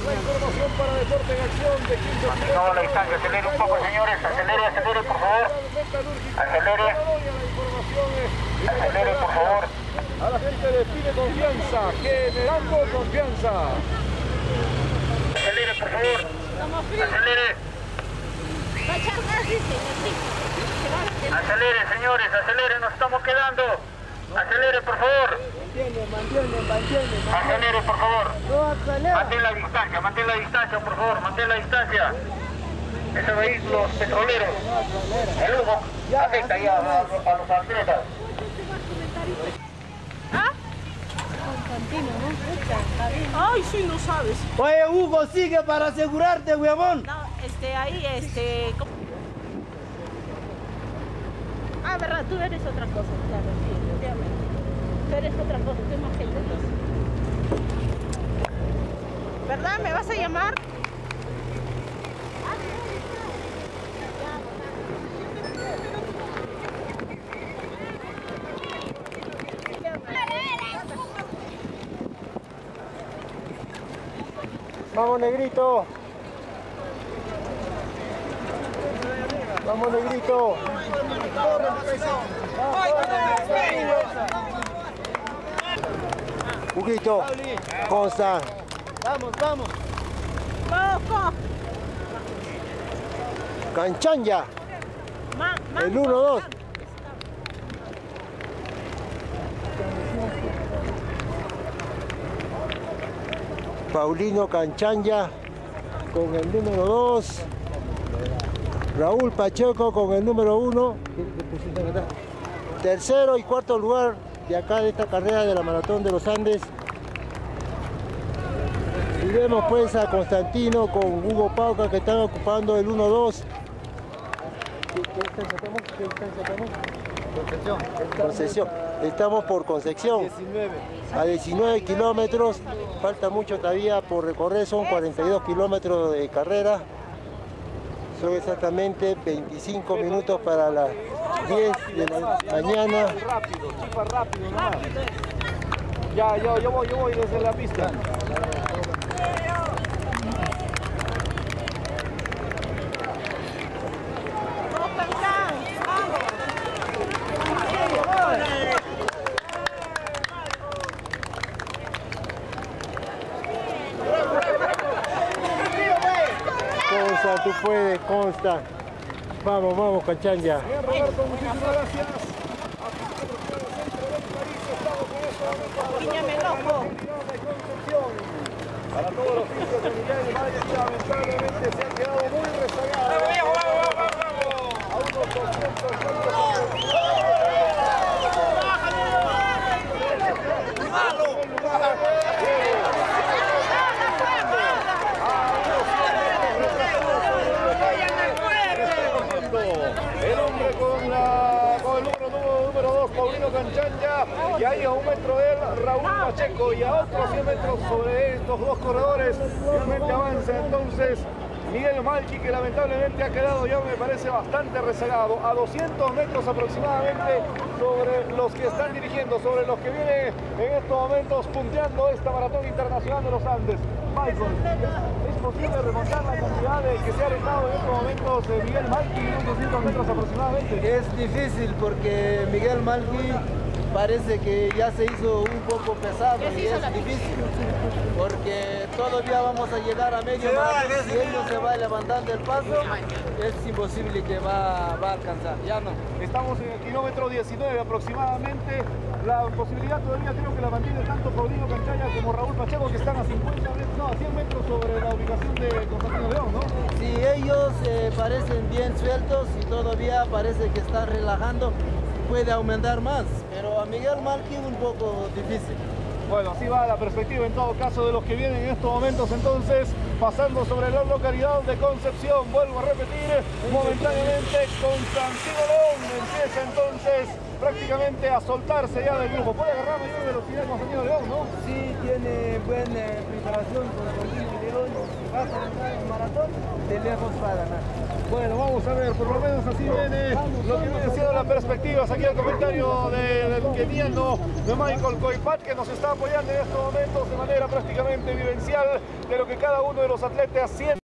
información para Deporte en Acción de 15 Mantengamos la distancia, acelere un poco, señores, acelere, por favor. Acelere. Acelere, por favor. A la gente le pide confianza, generando confianza. Acelere, por favor. Acelere. Acelere, señores, acelere, nos estamos quedando. Acelere, por favor. Mantiene. Acelere, por favor. No acelera. Mantén la distancia, por favor, mantén la distancia. Esos vehículos petroleros, el humo afecta ya a los atletas. ¿Ah? Ay, sí, no sabes. Oye, Hugo, sigue para asegurarte, huevón. No, Ah, verdad, tú eres otra cosa, claro, sí, efectivamente. Tú eres otra cosa, tú eres más gente, entonces. ¿Verdad? ¿Me vas a llamar? Vamos, negrito. Vamos, negrito. Huguito, Consta. Vamos. ¡Loco! Canchanya. El 1-2. Paulino Canchanya con el número 2. Raúl Pacheco con el número 1. Tercero y cuarto lugar de acá de esta carrera de la Maratón de los Andes. Y vemos pues a Constantino con Hugo Pauca que están ocupando el 1-2. ¿Qué distancia estamos? Concesión. Estamos por Concepción. A 19 kilómetros. Falta mucho todavía por recorrer, son 42 kilómetros de carrera. Son exactamente 25 minutos para las 10 de la mañana. Rápido, chipa rápido nomás. Ya, yo voy desde la pista. Consta, tú puedes, Consta. Vamos, Canchanya. Bien, Roberto, muchísimas gracias. Para todos los hijos de Miguel Valle, que lamentablemente se han quedado muy rezagados. A unos 200 metros. El hombre con el número 2, Paulino Canchanya, y ahí a 1 metro de él, Raúl Pacheco, y a otros 100 metros sobre estos dos corredores, finalmente avanza entonces Miguel Malqui, que lamentablemente ha quedado ya, me parece, bastante rezagado, a 200 metros aproximadamente sobre los que están dirigiendo, sobre los que vienen en estos momentos punteando esta Maratón Internacional de los Andes. Michael, ¿es posible remontar la cantidad de que se ha alejado en estos momentos Miguel Malqui en unos 200 metros aproximadamente? Es difícil porque Miguel Malqui parece que ya se hizo un poco pesado y es difícil porque todavía vamos a llegar a medio maratón. Si él no se va levantando el paso, es imposible que va a alcanzar, ya no. Estamos en el kilómetro 19 aproximadamente. La posibilidad todavía creo que la mantiene tanto Paulino Canchanya como Raúl Pacheco, que están a 50 metros, no, a 100 metros sobre la ubicación de Constantino León, ¿no? Sí, ellos parecen bien sueltos y todavía parece que están relajando. Puede aumentar más, pero a Miguel Malqui un poco difícil. Bueno, así va la perspectiva en todo caso de los que vienen en estos momentos, entonces pasando sobre la localidad de Concepción. Vuelvo a repetir, momentáneamente Constantino León empieza entonces prácticamente a soltarse ya del grupo. Puede agarrar mayor velocidad Constantino León, ¿no? Sí, tiene buena preparación con Constantino León, va a entrar en maratón. de lejos va a ganar. Bueno, vamos a ver, por lo menos así viene lo que viene siendo la perspectiva. Aquí el comentario del keniano de Michael Koipat, que nos está apoyando en estos momentos de manera prácticamente vivencial de lo que cada uno de los atletas siente.